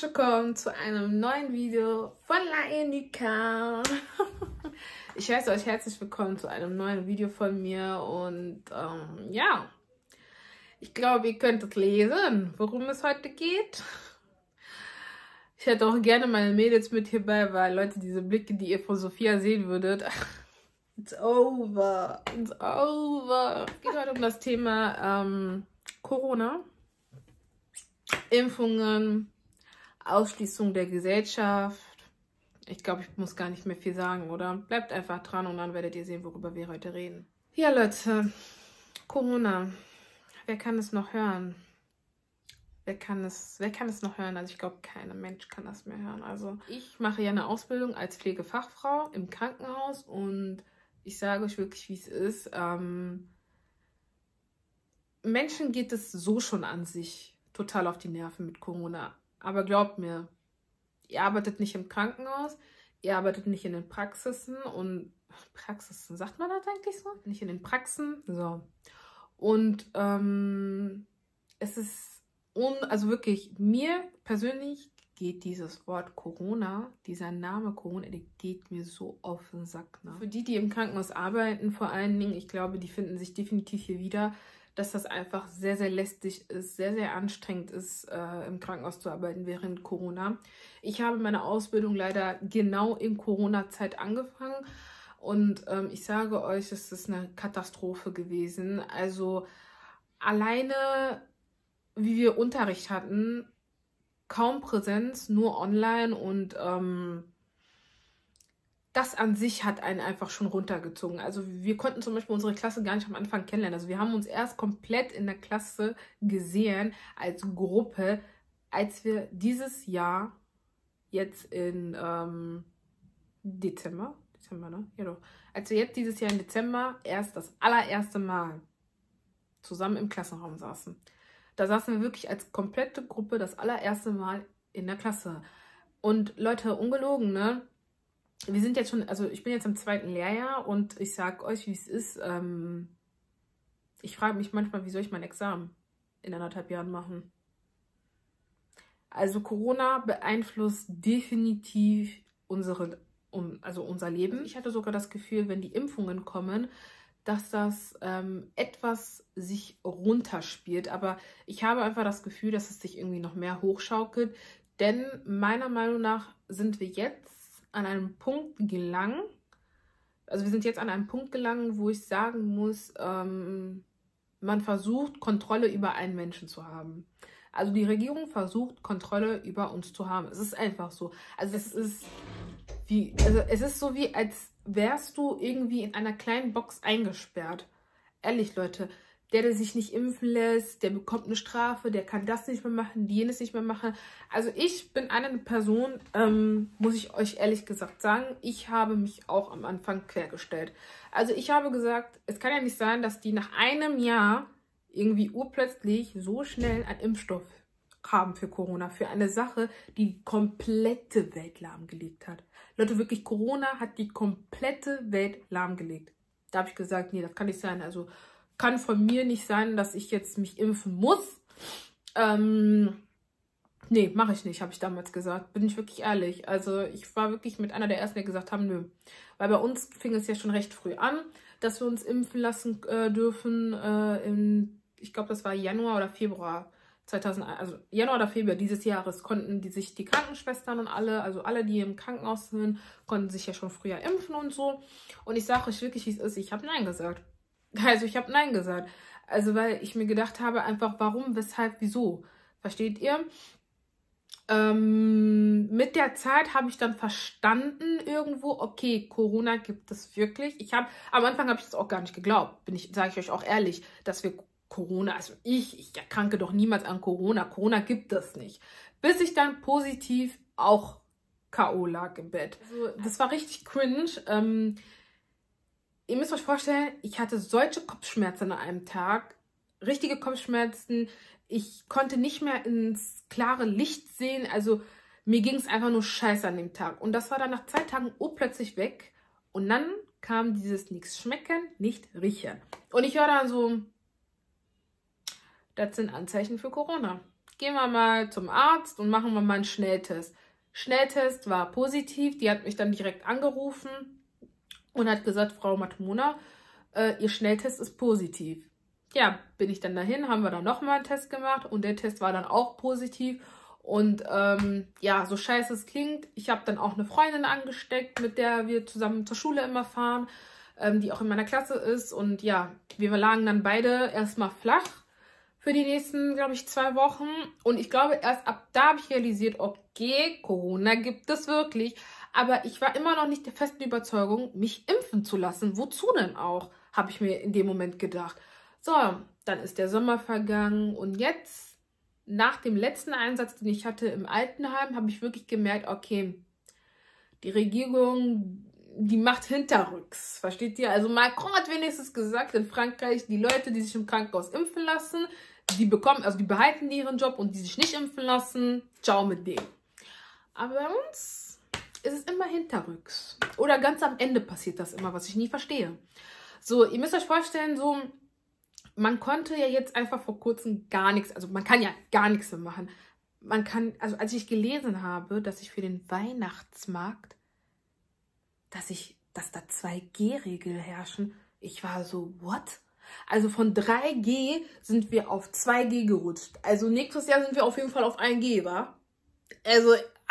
willkommen zu einem neuen Video von Laenika. Ich heiße euch herzlich willkommen zu einem neuen Video von mir und ja, ich glaube, ihr könnt es lesen, worum es heute geht. Ich hätte auch gerne meine Mädels mit hierbei, weil Leute, diese Blicke, die ihr von Sophia sehen würdet, it's over, it's over. Es geht heute um das Thema Corona, Impfungen, Ausschließung der Gesellschaft. Ich glaube, ich muss gar nicht mehr viel sagen, oder? Bleibt einfach dran und dann werdet ihr sehen, worüber wir heute reden. Ja, Leute, Corona. Wer kann es noch hören? Wer kann es noch hören? Also ich glaube, kein Mensch kann das mehr hören. Also ich mache ja eine Ausbildung als Pflegefachfrau im Krankenhaus und ich sage euch wirklich, wie es ist. Menschen geht es so schon an sich total auf die Nerven mit Corona. Aber glaubt mir, ihr arbeitet nicht im Krankenhaus, ihr arbeitet nicht in den Praxisen und Praxisen, sagt man das eigentlich so? Nicht in den Praxen, so. Und es ist, also wirklich, mir persönlich geht dieses Wort Corona, dieser Name Corona, der geht mir so auf den Sack. Ne? Für die im Krankenhaus arbeiten, vor allen Dingen, ich glaube, die finden sich definitiv hier wieder, dass das einfach sehr, sehr lästig ist, sehr, sehr anstrengend ist, im Krankenhaus zu arbeiten während Corona. Ich habe meine Ausbildung leider genau in Corona-Zeit angefangen und ich sage euch, es ist eine Katastrophe gewesen. Also alleine, wie wir Unterricht hatten, kaum Präsenz, nur online und das an sich hat einen einfach schon runtergezogen. Also wir konnten zum Beispiel unsere Klasse gar nicht am Anfang kennenlernen. Also wir haben uns erst komplett in der Klasse gesehen als Gruppe, als wir dieses Jahr jetzt in Dezember, ne? Ja doch. Als wir jetzt dieses Jahr im Dezember erst das allererste Mal zusammen im Klassenraum saßen. Da saßen wir wirklich als komplette Gruppe das allererste Mal in der Klasse. Und Leute, ungelogen, ne? Wir sind jetzt schon, also ich bin jetzt im 2. Lehrjahr und ich sag euch, wie es ist. Ich frage mich manchmal, wie soll ich mein Examen in 1,5 Jahren machen? Also Corona beeinflusst definitiv unser Leben. Ich hatte sogar das Gefühl, wenn die Impfungen kommen, dass das etwas sich runterspielt. Aber ich habe einfach das Gefühl, dass es sich irgendwie noch mehr hochschaukelt. Denn meiner Meinung nach sind wir jetzt an einem Punkt gelangen, wo ich sagen muss, man versucht, Kontrolle über einen Menschen zu haben. Also die Regierung versucht, Kontrolle über uns zu haben. Es ist einfach so. Also es ist so wie, als wärst du irgendwie in einer kleinen Box eingesperrt. Ehrlich, Leute. Der sich nicht impfen lässt, der bekommt eine Strafe, der kann das nicht mehr machen, jenes nicht mehr machen. Also ich bin eine Person, muss ich euch ehrlich gesagt sagen, ich habe mich auch am Anfang quergestellt. Also ich habe gesagt, es kann ja nicht sein, dass die nach einem Jahr irgendwie urplötzlich so schnell einen Impfstoff haben für Corona, für eine Sache, die komplette Welt lahmgelegt hat. Leute, wirklich, Corona hat die komplette Welt lahmgelegt. Da habe ich gesagt, nee, das kann nicht sein. Also kann von mir nicht sein, dass ich jetzt mich impfen muss. Nee, mache ich nicht, habe ich damals gesagt. Bin ich wirklich ehrlich. Also ich war wirklich mit einer der ersten, die gesagt haben, nö. Weil bei uns fing es ja schon recht früh an, dass wir uns impfen lassen dürfen. Ich glaube, das war Januar oder Februar 2001. Also Januar oder Februar dieses Jahres konnten sich die Krankenschwestern und alle, die im Krankenhaus sind, konnten sich ja schon früher impfen und so. Und ich sage euch wirklich, wie es ist. Ich habe Nein gesagt. Also ich habe Nein gesagt. Also weil ich mir gedacht habe, einfach warum, weshalb, wieso. Versteht ihr? Mit der Zeit habe ich dann verstanden irgendwo, okay, Corona gibt es wirklich. Am Anfang habe ich das auch gar nicht geglaubt, sage ich euch auch ehrlich, dass wir Corona, also ich erkranke doch niemals an Corona. Corona gibt es nicht. Bis ich dann positiv auch K.O. lag im Bett. Also das war richtig cringe. Ihr müsst euch vorstellen, ich hatte solche Kopfschmerzen an einem Tag, richtige Kopfschmerzen. Ich konnte nicht mehr ins klare Licht sehen. Also mir ging es einfach nur scheiße an dem Tag. Und das war dann nach 2 Tagen plötzlich weg. Und dann kam dieses nichts schmecken, nicht riechen. Und ich höre dann so, das sind Anzeichen für Corona. gehen wir mal zum Arzt und machen wir mal einen Schnelltest. Schnelltest war positiv, die hat mich dann direkt angerufen und hat gesagt, Frau Matumona, Ihr Schnelltest ist positiv. Ja, bin ich dann dahin, haben wir dann nochmal einen Test gemacht und der Test war dann auch positiv. Und ja, so scheiße es klingt, ich habe dann auch eine Freundin angesteckt, mit der wir zusammen zur Schule immer fahren, die auch in meiner Klasse ist. Und ja, wir lagen dann beide erstmal flach für die nächsten, glaube ich, 2 Wochen. Und ich glaube, erst ab da habe ich realisiert, okay, Corona gibt es wirklich. Aber ich war immer noch nicht der festen Überzeugung, mich impfen zu lassen. Wozu denn auch, habe ich mir in dem Moment gedacht. So, dann ist der Sommer vergangen und jetzt, nach dem letzten Einsatz, den ich hatte im Altenheim, habe ich wirklich gemerkt, okay, die Regierung, die macht hinterrücks, versteht ihr? Also Macron hat wenigstens gesagt, in Frankreich, die Leute, die sich im Krankenhaus impfen lassen, die bekommen, also die behalten ihren Job und die sich nicht impfen lassen, ciao mit denen. Aber bei uns ist es immer hinterrücks. Oder ganz am Ende passiert das immer, was ich nie verstehe. So, ihr müsst euch vorstellen, so, man konnte ja jetzt einfach vor kurzem gar nichts, also man kann ja gar nichts mehr machen. Man kann, also als ich gelesen habe, dass ich für den Weihnachtsmarkt, dass da 2G-Regel herrschen, ich war so, what? Also von 3G sind wir auf 2G gerutscht. Also nächstes Jahr sind wir auf jeden Fall auf 1G, wa? Also,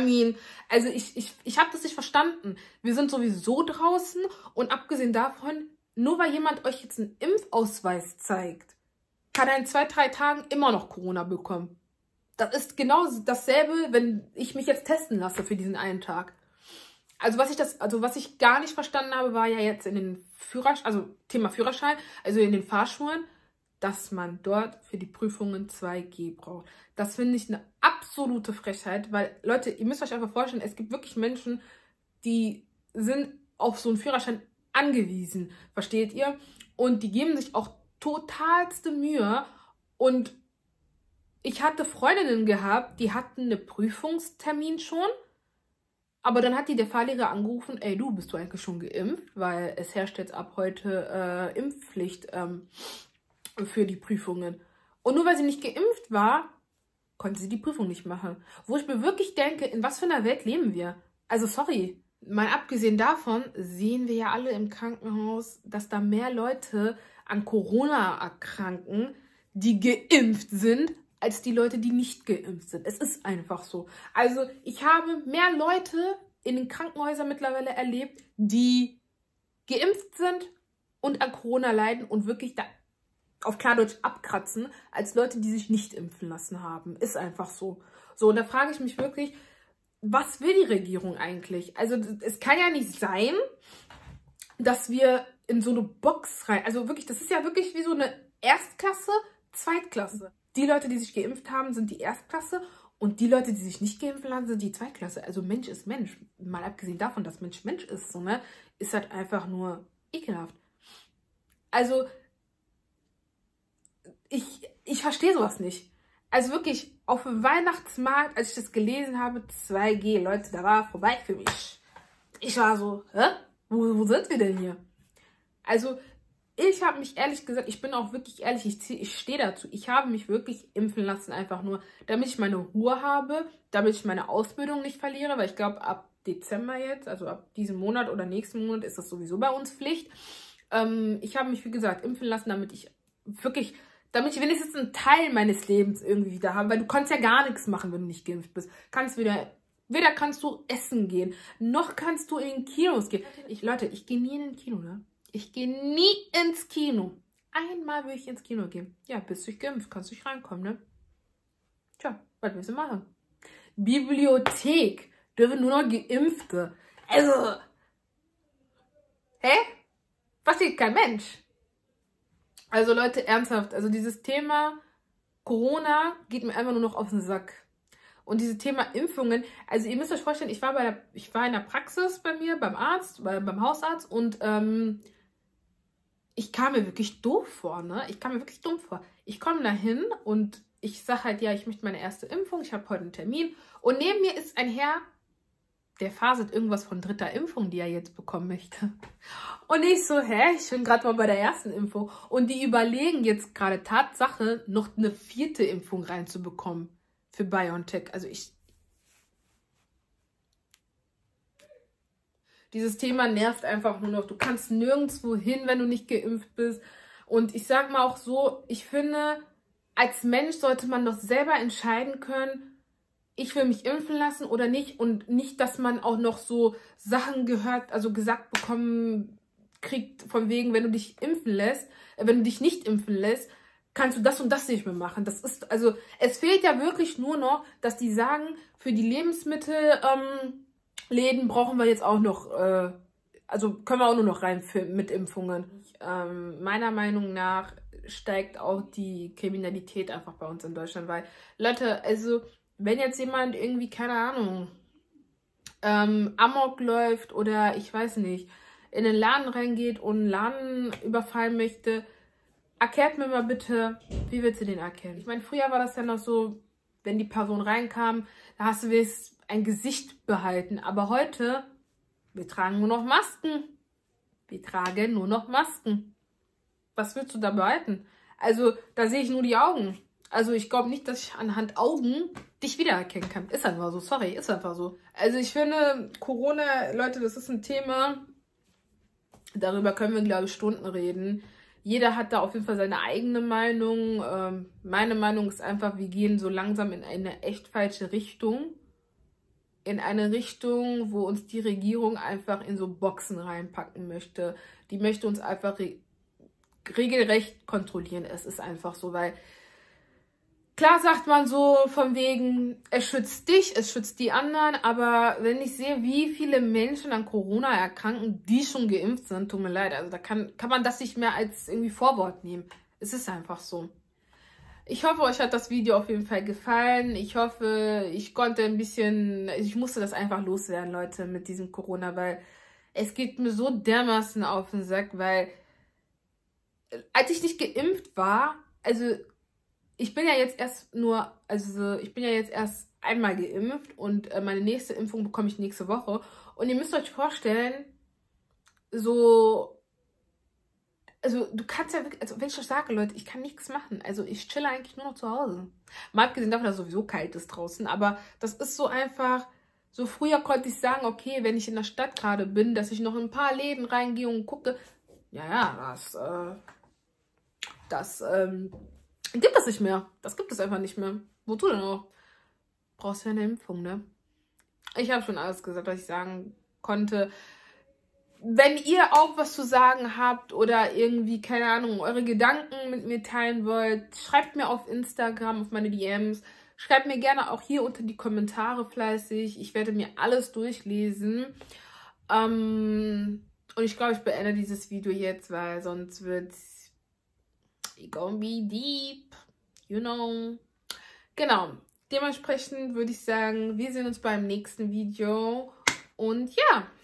also ich habe das nicht verstanden. Wir sind sowieso draußen und abgesehen davon, nur weil jemand euch jetzt einen Impfausweis zeigt, kann er in 2, 3 Tagen immer noch Corona bekommen. Das ist genau dasselbe, wenn ich mich jetzt testen lasse für diesen einen Tag. Also was ich gar nicht verstanden habe, war ja jetzt in den Thema Führerschein, also in den Fahrschulen, dass man dort für die Prüfungen 2G braucht. Das finde ich eine absolute Frechheit, weil, Leute, ihr müsst euch einfach vorstellen, es gibt wirklich Menschen, die sind auf so einen Führerschein angewiesen, versteht ihr? Und die geben sich auch totalste Mühe. Und ich hatte Freundinnen gehabt, die hatten einen Prüfungstermin schon, aber dann hat die der Fahrlehrer angerufen, ey du, bist du eigentlich schon geimpft? Weil es herrscht jetzt ab heute Impfpflicht für die Prüfungen. Und nur weil sie nicht geimpft war, konnte sie die Prüfung nicht machen. Wo ich mir wirklich denke, in was für einer Welt leben wir? Also sorry. Mal abgesehen davon sehen wir ja alle im Krankenhaus, dass da mehr Leute an Corona erkranken, die geimpft sind, als die Leute, die nicht geimpft sind. Es ist einfach so. Also ich habe mehr Leute in den Krankenhäusern mittlerweile erlebt, die geimpft sind und an Corona leiden und wirklich da auf Klardeutsch abkratzen, als Leute, die sich nicht impfen lassen haben. Ist einfach so. So, und da frage ich mich wirklich, was will die Regierung eigentlich? Also es kann ja nicht sein, dass wir in so eine Box rein, also wirklich, das ist ja wirklich wie so eine Erstklasse, Zweitklasse. Die Leute, die sich geimpft haben, sind die Erstklasse und die Leute, die sich nicht geimpft haben, sind die Zweitklasse. Also Mensch ist Mensch. Mal abgesehen davon, dass Mensch Mensch ist, so, ne, ist halt einfach nur ekelhaft. Also ich verstehe sowas nicht. Also wirklich, auf dem Weihnachtsmarkt, als ich das gelesen habe, 2G, Leute, da war vorbei für mich. Ich war so, hä? Wo sind wir denn hier? Also, ich habe mich ehrlich gesagt, ich bin auch wirklich ehrlich, ich stehe dazu. Ich habe mich wirklich impfen lassen, einfach nur, damit ich meine Ruhe habe, damit ich meine Ausbildung nicht verliere, weil ich glaube, ab Dezember jetzt, also ab diesem Monat oder nächsten Monat, ist das sowieso bei uns Pflicht. Ich habe mich, wie gesagt, impfen lassen, damit ich wenigstens einen Teil meines Lebens irgendwie wieder habe, weil du kannst ja gar nichts machen, wenn du nicht geimpft bist. Weder kannst du essen gehen, noch kannst du in Kinos gehen. Leute, ich gehe nie in ein Kino, ne? Ich gehe nie ins Kino. Einmal will ich ins Kino gehen. Ja, bist du geimpft, kannst du nicht reinkommen, ne? Tja, was willst du machen? Bibliothek dürfen nur noch Geimpfte. Also, hä? Versteht kein Mensch. Also Leute, ernsthaft, also dieses Thema Corona geht mir einfach nur noch auf den Sack. Und dieses Thema Impfungen, also ihr müsst euch vorstellen, ich war in der Praxis bei mir, beim Arzt, beim Hausarzt und ich kam mir wirklich doof vor, ne? Ich kam mir wirklich dumm vor. Ich komme da hin und ich sage halt, ja, ich möchte meine erste Impfung, ich habe heute einen Termin. Und neben mir ist ein Herr, der faselt irgendwas von 3. Impfung, die er jetzt bekommen möchte. Und ich so, hä? Ich bin gerade mal bei der ersten Impfung. Und die überlegen jetzt gerade Tatsache, noch eine 4. Impfung reinzubekommen. für BioNTech. Also dieses Thema nervt einfach nur noch. Du kannst nirgendwo hin, wenn du nicht geimpft bist. Und ich sag mal auch so, ich finde, als Mensch sollte man doch selber entscheiden können, ich will mich impfen lassen oder nicht. Und nicht, dass man auch noch so Sachen gehört, also gesagt bekommen kriegt, von wegen, wenn du dich impfen lässt, wenn du dich nicht impfen lässt, kannst du das und das nicht mehr machen. Das ist, also, es fehlt ja wirklich nur noch, dass die sagen, für die Lebensmittel, Läden brauchen wir jetzt auch noch, also können wir auch nur noch rein mit Impfungen. Meiner Meinung nach steigt auch die Kriminalität einfach bei uns in Deutschland, weil, Leute, also, wenn jetzt jemand irgendwie, keine Ahnung, Amok läuft oder ich weiß nicht, in den Laden reingeht und einen Laden überfallen möchte, erklärt mir mal bitte, wie willst du den erkennen? Ich meine, früher war das ja noch so, wenn die Person reinkam, da hast du wenigstens ein Gesicht behalten. Aber heute, wir tragen nur noch Masken. Wir tragen nur noch Masken. Was willst du da behalten? Also, da sehe ich nur die Augen. Also, ich glaube nicht, dass ich anhand Augen dich wiedererkennen kann. Ist einfach so, sorry, ist einfach so. Also, ich finde, Corona, Leute, das ist ein Thema, darüber können wir, glaube ich, Stunden reden. Jeder hat da auf jeden Fall seine eigene Meinung. Meine Meinung ist einfach, wir gehen so langsam in eine echt falsche Richtung. In eine Richtung, wo uns die Regierung einfach in so Boxen reinpacken möchte. Die möchte uns einfach regelrecht kontrollieren. Es ist einfach so, weil klar sagt man so von wegen, es schützt dich, es schützt die anderen, aber wenn ich sehe, wie viele Menschen an Corona erkranken, die schon geimpft sind, tut mir leid, also da kann man das nicht mehr als irgendwie Vorwort nehmen. Es ist einfach so. Ich hoffe, euch hat das Video auf jeden Fall gefallen. Ich hoffe, ich konnte ein bisschen, ich musste das einfach loswerden, Leute, mit diesem Corona, weil es geht mir so dermaßen auf den Sack, weil als ich nicht geimpft war, also ich bin ja jetzt erst einmal geimpft und meine nächste Impfung bekomme ich nächste Woche. Und ihr müsst euch vorstellen, so, also du kannst ja wirklich, also wenn ich euch sage, Leute, ich kann nichts machen. Also ich chille eigentlich nur noch zu Hause. Mal abgesehen davon, dass es sowieso kalt ist draußen, aber das ist so einfach, so früher konnte ich sagen, okay, wenn ich in der Stadt gerade bin, dass ich noch in ein paar Läden reingehe und gucke, ja, das gibt es nicht mehr. Das gibt es einfach nicht mehr. Wozu denn auch? Brauchst ja eine Impfung, ne? Ich habe schon alles gesagt, was ich sagen konnte. Wenn ihr auch was zu sagen habt oder irgendwie, keine Ahnung, eure Gedanken mit mir teilen wollt, schreibt mir auf Instagram, auf meine DMs. Schreibt mir gerne auch hier unter die Kommentare fleißig. Ich werde mir alles durchlesen. Und ich glaube, ich beende dieses Video jetzt, weil sonst wird it gonna be deep, you know. Genau, dementsprechend würde ich sagen, wir sehen uns beim nächsten Video. Und ja.